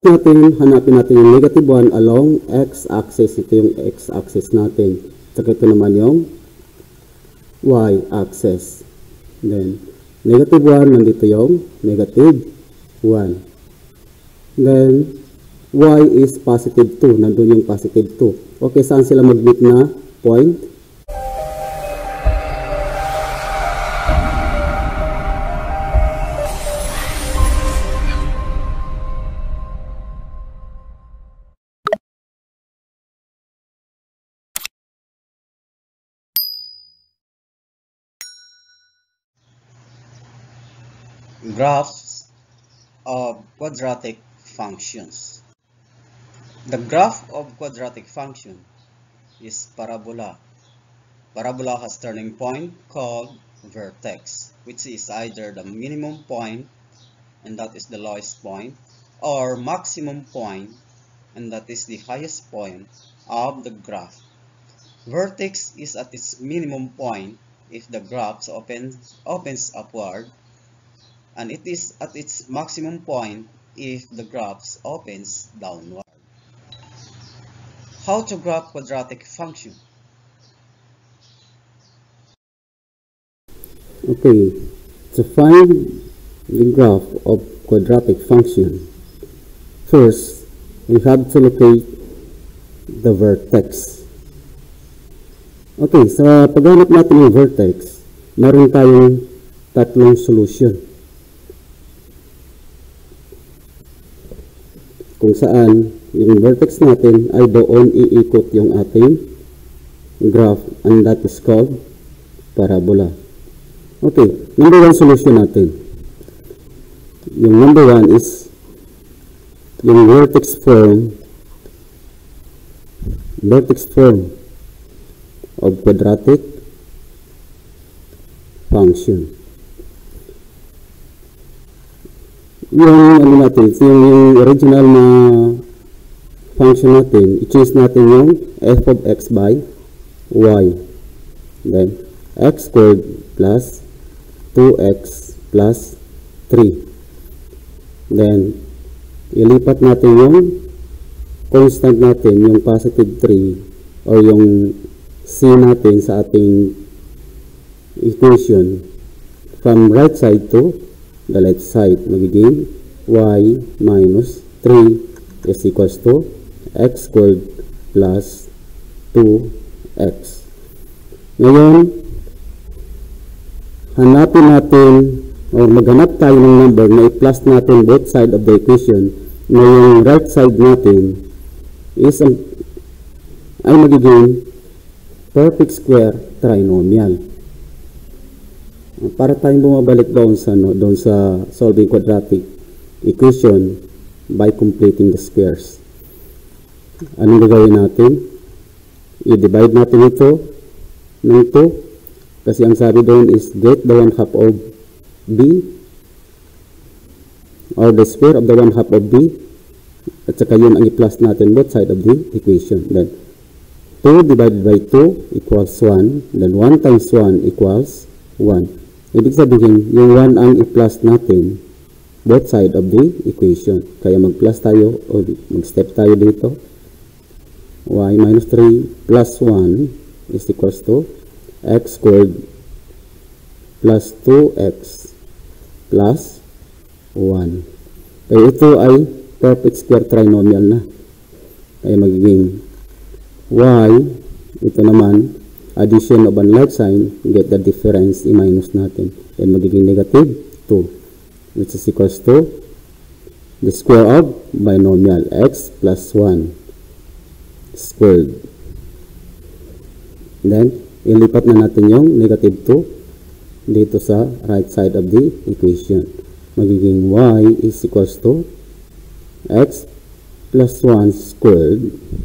Hanapin natin yung negative 1 along x-axis. Ito yung x-axis natin. Saka ito naman yung y-axis. Then, negative 1, nandito yung negative 1. Then, y is positive 2. Nandun yung positive 2. Okay, saan sila mag-meet na point? Graphs of quadratic functions. The graph of quadratic function is parabola. Parabola has turning point called vertex, which is either the minimum point, and that is the lowest point, or maximum point, and that is the highest point of the graph. Vertex is at its minimum point if the graph opens upward, and it is at its maximum point if the graph opens downward. How to graph quadratic function? Okay, to find the graph of quadratic function, first we have to locate the vertex. Okay, sa paghanap natin ng vertex, meron tayong tatlong solution. Kung saan yung vertex natin ay doon iikot yung ating graph, and that is called parabola. Okay, number 1 solution natin. Yung number 1 is yung vertex form of quadratic function. Yung yung original na function natin, i-choose natin yung f of x by y. Then, x squared plus 2x plus 3. Then, ilipat natin yung constant natin, yung positive 3, or yung c natin sa ating equation from right side to the left side. Magiging y minus 3 is equals to x squared plus 2x. Ngayon, hanapin natin o maghanap tayo ng number na i-plus natin both side of the equation na yung right side natin is ay magiging perfect square trinomial. Para tayong bumabalik doon sa solving quadratic equation by completing the squares. Anong gagawin natin? I-divide natin ito ng 2. Kasi ang sabi doon is get the 1/2 of b, or the square of the 1/2 of b, at saka yun ang i-plus natin both side of the equation. Then 2 divided by 2 equals 1. Then 1 times 1 equals 1. Ibig sabihin, yung 1 ang i-plus natin both side of the equation. Kaya mag-plus tayo o mag-step tayo dito. Y minus 3 plus 1 is equals to x squared plus 2x plus 1. Kaya ito ay perfect square trinomial na. Kaya magiging y, ito naman, addition of unlike sign, get the difference, i-minus natin. Then magiging negative 2, which is equals to the square of binomial x plus 1 squared. Then, ilipat na natin yung negative 2 dito sa right side of the equation. Magiging y is equals to x plus 1 squared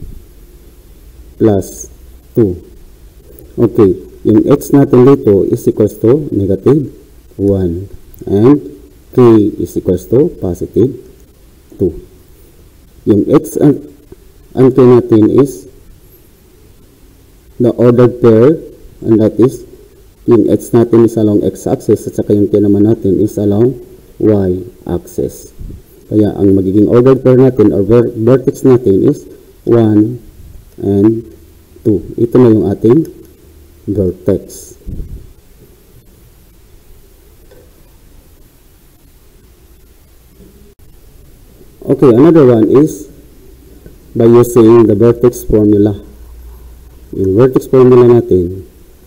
plus 2. Okay, yung x natin dito is equals to negative 1 and k is equals to positive 2. Yung x and k natin is the ordered pair, and that is yung x natin is along x-axis at saka yung k naman natin is along y-axis. Kaya ang magiging ordered pair natin or vertex natin is 1 and 2. Ito na yung ating vertex. Okay, another one is by using the vertex formula. Yung vertex formula natin,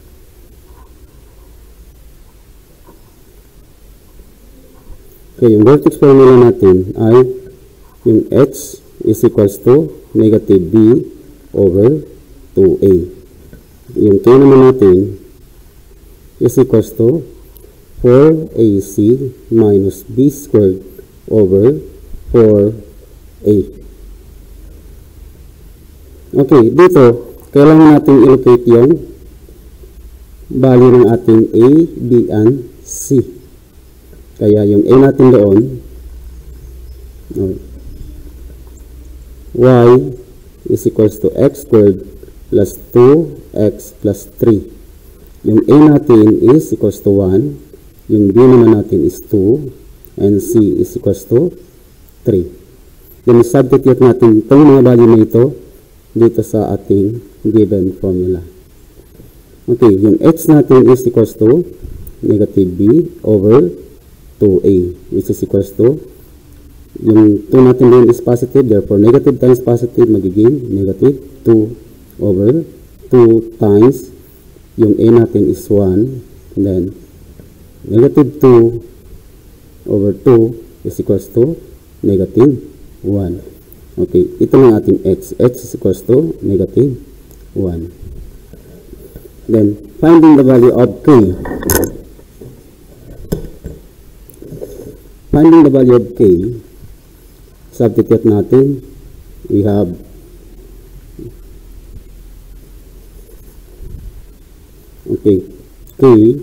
okay, yung vertex formula natin ay yung x is equals to negative b over 2a. Yung k naman natin is equals to 4ac minus b squared over 4a. Okay, dito, kailangan natin i-locate yung value ng ating a, b, and c. Kaya yung a natin doon, y is equals to x squared plus 2x plus 3. Yung a natin is equals to 1. Yung b naman natin is 2. And c is equals to 3. Then substitute natin itong mga value na ito dito sa ating given formula. Okay, yung x natin is equals to negative b over 2a, which is equals to, yung 2 natin din is positive, therefore negative times positive magiging negative 2 over 2 times yung a natin is 1, and then negative 2 over 2 is equals to negative 1. Okay, ito lang ating x. X is equals to negative 1. Then, finding the value of k. Finding the value of k, substitute natin, we have okay, k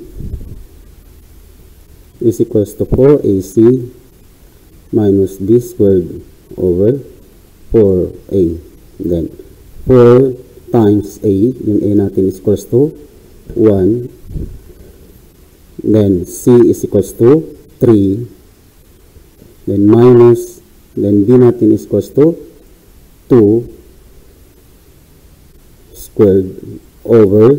is equals to 4ac minus b squared over 4a. Then 4 times a, yung a natin is equals to 1. Then c is equals to 3. Then minus, then b natin is equals to 2 squared over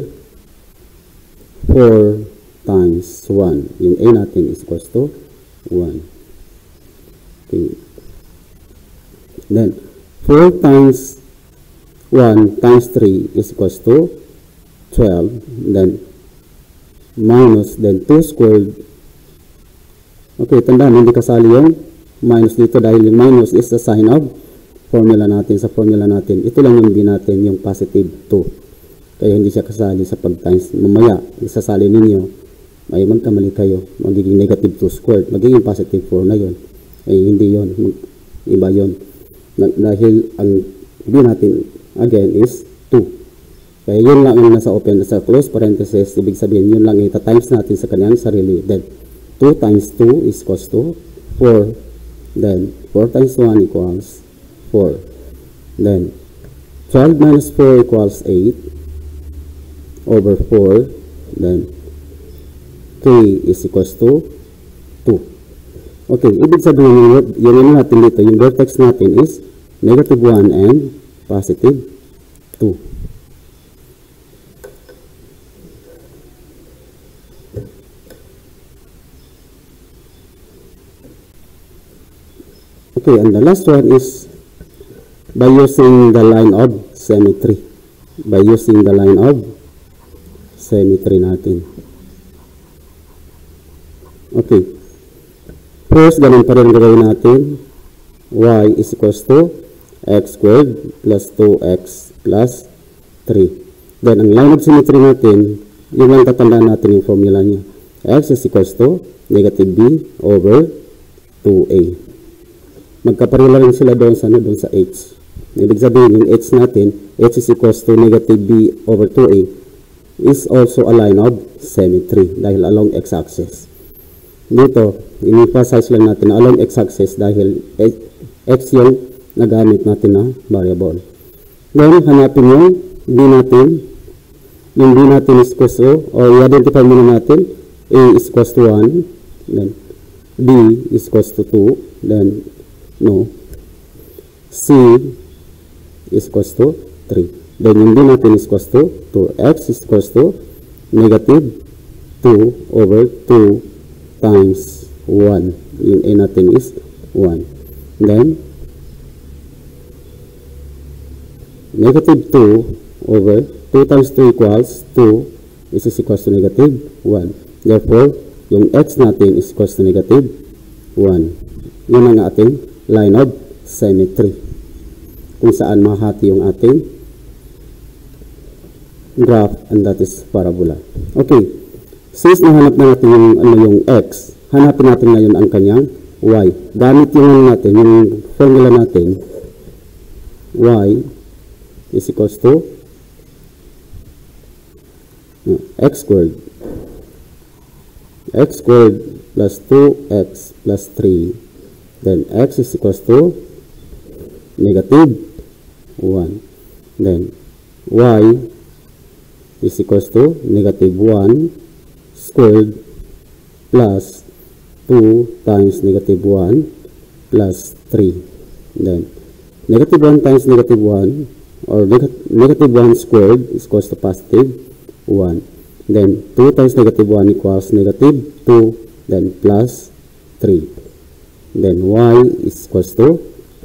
4 times 1. Yung a natin is equals to 1. Okay. Then 4 times 1 times 3 is equals to 12. Then minus, then 2 squared. Okay, tandaan, hindi kasali yung minus dito dahil yung minus is the sign of formula natin. Sa formula natin, ito lang yung b natin, yung positive 2. Kaya hindi siya kasali sa pag-times. Mamaya, isasali ninyo, ay magkamali kayo. Magiging negative 2 squared. Magiging positive 4 na yun. Ay hindi yun. Iba yun. Dahil ang b natin, again, is 2. Kaya yun lang ang nasa open, sa close parenthesis. Ibig sabihin, yun lang ita-times natin sa kanyang sarili. Then, 2 times 2 is equals to 4. Then, 4 times 1 equals 4. Then, 12 minus 4 equals 8 over 4. Then, k is equals to 2. Okay, ibig sabihin yung ano natin dito, yung vertex natin is negative 1 and positive 2. Okay, and the last one is by using the line of symmetry. By using the line of symmetry natin. Okay. First, ganun pa rin gawin natin. Y is equals to x squared plus 2x plus 3. Then, ang line of symmetry natin, yun lang tatandaan natin yung formula niya. X is equals to negative b over 2a. Magkaparila rin sila doon sa, doon sa h. Ibig sabihin, yung h natin, h is equals to negative b over 2a, is also a line of symmetry dahil along x-axis. Dito, in-emphasize lang natin along x-axis dahil x yung nagamit natin na variable. Then, hanapin yung b natin. Yung b natin is equals to, or i-identify muna natin, a is equals to 1, then b is equals to 2, then No. C is equals to 3. Then yung D natin is equals to 2x is equals to negative 2 over 2 times 1. Yung A natin is 1. Then, negative 2 over 2 times 2 equals 2 is equals to negative 1. Therefore, yung x natin is equals to negative 1. Yun ang ating line of symmetry. Kung saan mahati yung ating graph, and that is parabola. Okay. Since nahanap na natin yung x, hanapin natin ngayon ang kanyang y. Gamit yung natin, yung formula natin, y is equals to x squared. X squared plus 2x plus 3. Then x is equals to negative 1. Then y is equals to negative 1 squared plus 2 times negative 1 plus 3. Then negative 1 times negative 1 or negative 1 squared is equals to positive 1. Then 2 times negative 1 equals negative 2, then plus 3. Then y is equals to,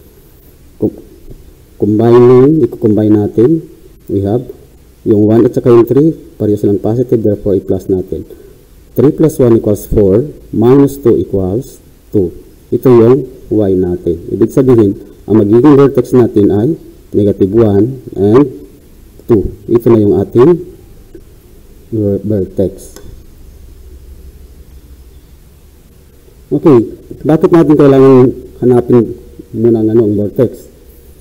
i-combine natin, we have yung 1 at saka yung 3, pareho silang positive, therefore i-plus natin. 3 plus 1 equals 4, minus 2 equals 2. Ito yung y natin. Ibig sabihin, ang magiging vertex natin ay negative 1 and 2. Ito na yung ating vertex. Okay, bakit natin kailangan hanapin muna ang vertex?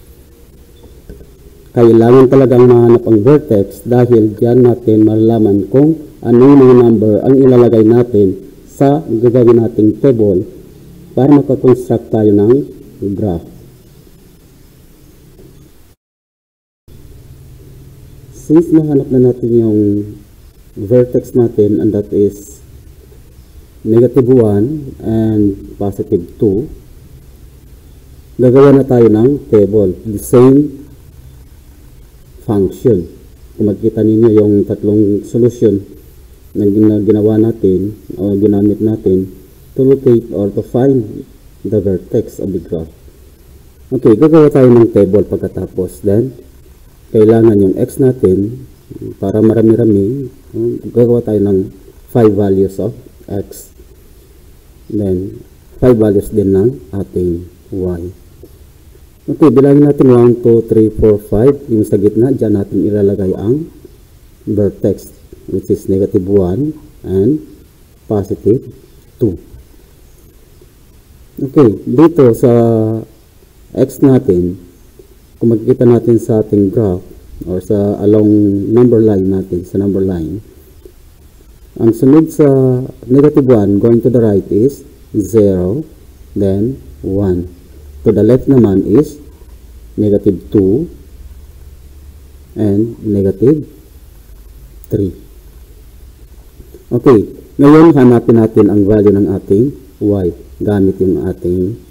Kailangan talagang mahanap ang vertex dahil diyan natin malalaman kung anong mga number ang ilalagay natin sa gagawin nating table para makakonstruct tayo ng graph. Since nahanap na natin yung vertex natin, and that is negative 1 and positive 2, gagawa na tayo ng table, the same function. Kung makikita ninyo yung tatlong solution na ginawa natin o ginamit natin to locate or to find the vertex of the graph. Okay, gagawa tayo ng table pagkatapos. Then kailangan yung x natin, para marami-rami, gagawa tayo ng 5 values of x. Then 5 values din ng ating y. Okay, bilangin natin 1, 2, 3, 4, 5. Yung sa gitna, dyan natin ilalagay ang vertex, which is negative 1 and positive 2. Okay, dito sa x natin, kung makikita natin sa ating graph or sa along number line natin, sa number line, ang sunod sa negative 1 going to the right is 0, then 1. To the left naman is negative 2 and negative 3. Okay, ngayon hanapin natin ang value ng ating y gamit yung ating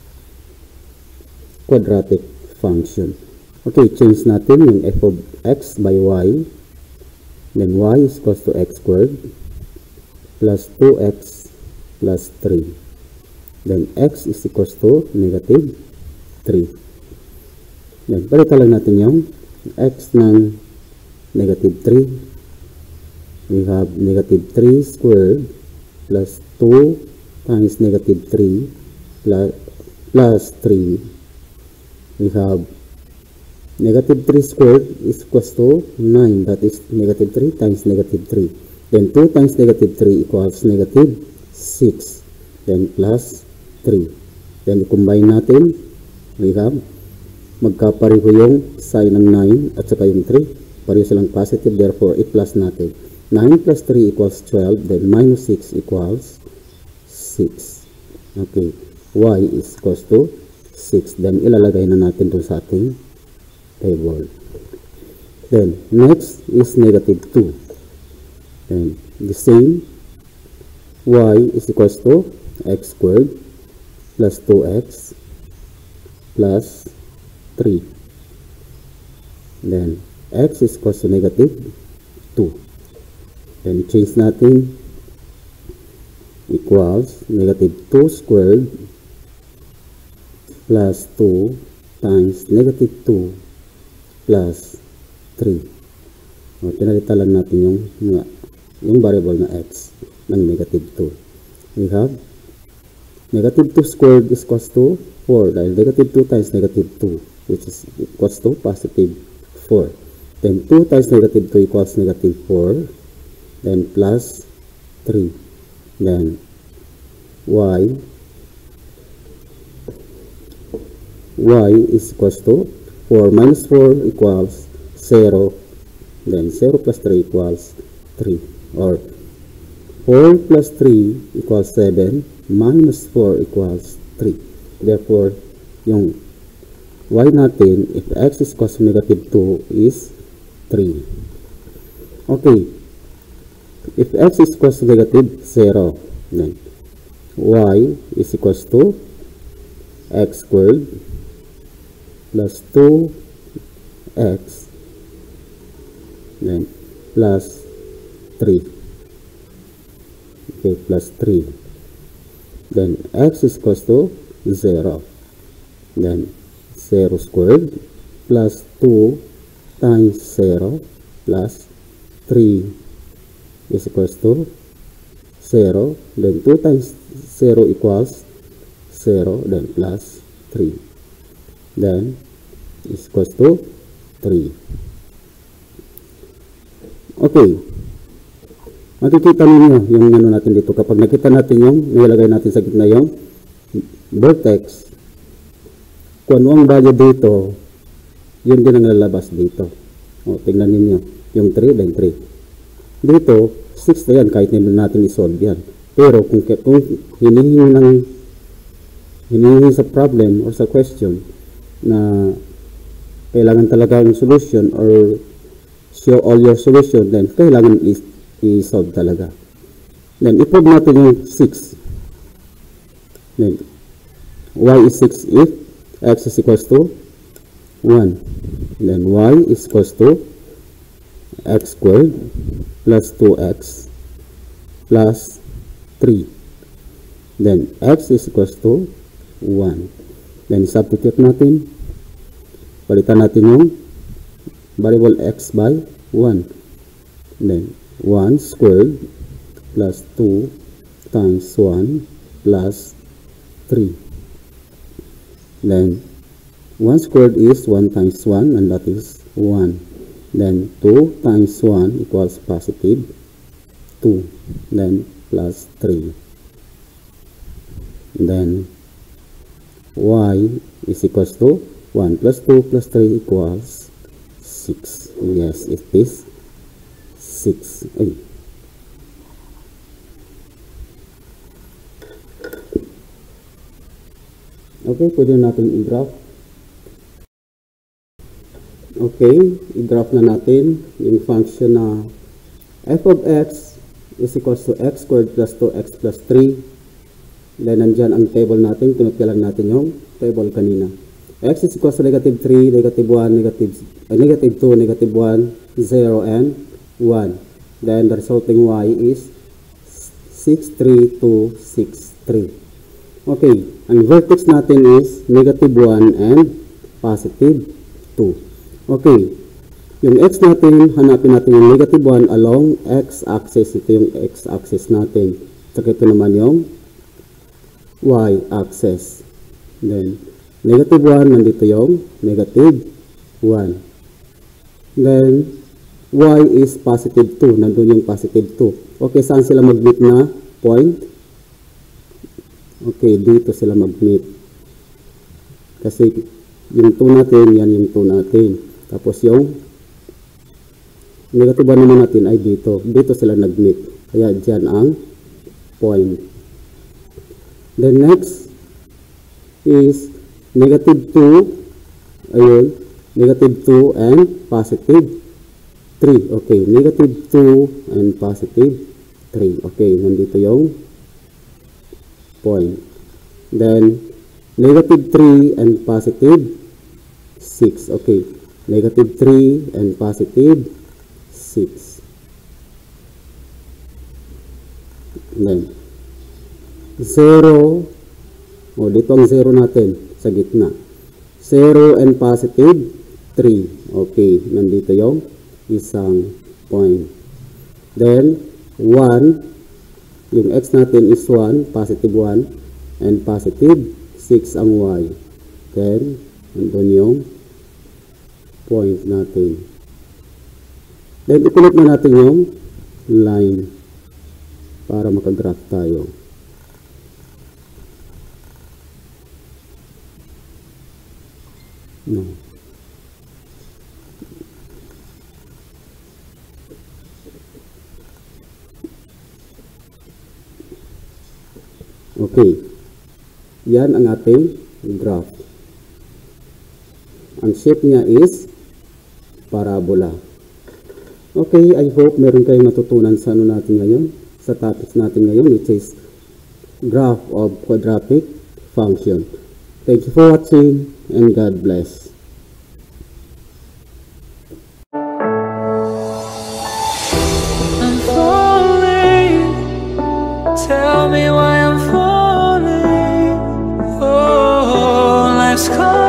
quadratic function. Okay, change natin yung f of x by y. Then y is equals to x squared plus 2x plus 3. Then x is equals to negative 3. Then palitan lang natin yung x ng negative 3. We have negative 3 squared plus 2 times negative 3 plus 3. We have negative 3 squared is equals to 9. That is negative 3 times negative 3. Then 2 times negative 3 equals negative 6. Then plus 3. Then i-combine natin. We have magkapareho yung sign ng 9 at saka yung 3. Pareho silang positive. Therefore, i-plus natin. 9 plus 3 equals 12. Then minus 6 equals 6. Okay. Y is equals to 6. Then ilalagay na natin doon sa ating table. Then next is negative 2. Then the same, y is equals to x squared plus 2x plus 3. Then x is equals to negative 2. Then change natin, equals negative 2 squared plus 2 times negative 2 plus 3. O, pinalitan lang natin yung variable na x ng negative 2. We have negative 2 squared is equals to 4, dahil negative 2 times negative 2, which is equals to positive 4. Then 2 times negative 2 equals negative 4, then plus 3. Then y is equals to 4 minus 4 equals 0, then 0 plus 3 equals 3, or 4 plus 3 equals 7, minus 4 equals 3. Therefore, yung y natin, if x is equals to negative 2, is 3. Okay. If x is equals to negative 0, then y is equals to x squared plus 2x, then plus 3. Okay, plus 3. Then x is equals to 0. Then 0 squared plus 2 times 0 plus 3 is equals to 0. Then 2 times 0 equals 0. Then plus 3. Then is equals to 3. Okay. Makikita ninyo yung ano natin dito. Kapag nakita natin yung nilagay natin sa gitna yung vertex, kung ano ang value dito, yun din ang lalabas dito. O, tingnan ninyo. Yung 3, then 3. Dito, 6 na yan, kahit hindi natin isolve yan. Pero kung hinihingi sa problem or sa question na kailangan talaga yung solution or show all your solution, then kailangan i-solve talaga. Then, i-prove natin yung 6. Then, y is 6 if x is equals to 1. Then, y is equals to x squared plus 2x plus 3. Then, x is equals to 1. Then, substitute natin. Palitan natin yung variable x by 1. Then, 1 squared plus 2 times 1 plus 3. Then 1 squared is 1 times 1, and that is 1. Then 2 times 1 equals positive 2. Then plus 3. Then y is equals to 1 plus 2 plus 3 equals 6. Yes, it is 6. Ay. Okay, pwede natin i-graph. Okay, i-graph na natin yung function na f of x is equals to x squared plus 2x plus 3. Then, nandyan ang table natin. Kinopya lang natin yung table kanina. X is equals to negative 3, negative 1, negative 2, negative 1, 0, and 1. Then, the resulting y is 6, 3, 2, 6, 3. Okay, ang vertex natin is negative 1 and positive 2. Okay, yung x natin, hanapin natin yung negative 1 along x-axis. Ito yung x-axis natin. Saka ito naman yung y-axis. Then, negative 1, nandito yung negative 1. Then, y is positive 2. Nandun yung positive 2. Okay, saan sila mag-meet na point? Okay, dito sila mag-meet. Kasi yung 2 natin, yan yung 2 natin. Tapos yung negative 1 naman natin ay dito. Dito sila nag-meet. Kaya dyan ang point. The next is negative 2. Ayun. Negative 2 and positive 3. Okay, negative 2 and positive 3. Okay, nandito yung point. Then, Negative 3 and positive 6. Okay. Negative 3 and positive 6. Then, 0. O, dito ang 0 natin sa gitna. 0 and positive 3. Okay. Nandito yung isang point. Then, 1. Yung x natin is 1. Positive 1. And positive 6 ang y. Then, nandun yung point natin. Then, ipunot na natin yung line para makagraph tayo. No. Okay. Yan ang ating graph. Ang shape niya is parabola. Okay, I hope meron kayong natutunan sa natin ngayon, sa topics natin ngayon, which is graph of quadratic function. Thank you for watching and God bless. I'm falling. Tell me why I'm falling. Oh, life's calling.